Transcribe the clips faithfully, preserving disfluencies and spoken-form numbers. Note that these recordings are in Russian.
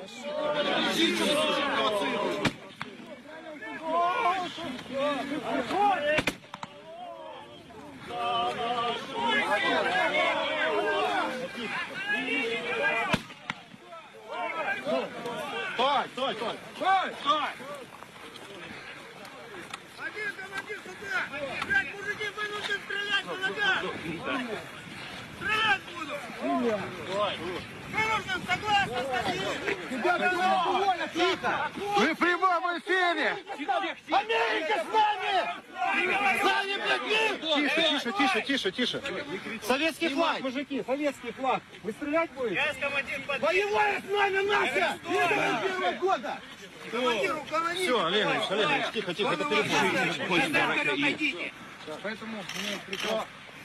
Стой, стой, стой! Стой, стой! Один командир сюда! Блядь, мужики, вы нужно стрелять по ногам! Стрелять буду! Вы нужно согласно статьи! Ребята, воля, тихо! Мы в прямом эфире! Америка с нами! С нами, блядь, мир! Тише, тише, тише, тише, тише! Советский флаг, мужики, советский флаг! Вы стрелять будете? Я с командир под... Воевали с нами, Настя! Первого года! Командиру, командиру! Все, Олег Ильич, Олег Ильич, тихо, тихо, это перебор. Поэтому мне приказ.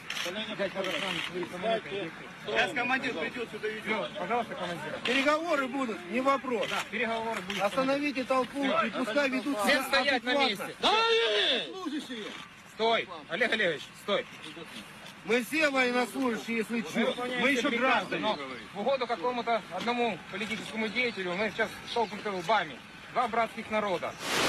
Сейчас командир придет сюда, ведет. Пожалуйста, командир. Переговоры будут, не вопрос. Да, переговоры будут. Остановите толпу и пускай ведут себя. Всем стоять на месте. Служащие. Стой, Олег Олегович, стой. Мы все военнослужащие, если что. Мы еще граждане. Но в угоду какому-то одному политическому деятелю мы сейчас столкнуты лбами. Два братских народа.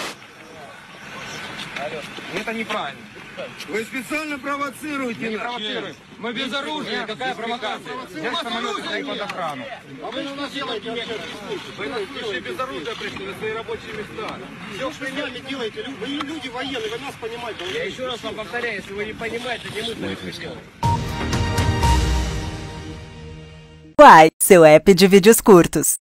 И это неправильно. Вы специально провоцируете Мы не нас. провоцируем. Мы без оружия, какая провокация? Я самолет стою под охрану. А вы на нас делаете вообще? Вы нас пришли без оружия, пришли на свои рабочие места. Все, что вы нами делаете, вы люди военные, вы нас понимаете. Я еще раз вам повторяю, если вы не понимаете, не мы это сделаем. Uai, seu app de vídeos curtos.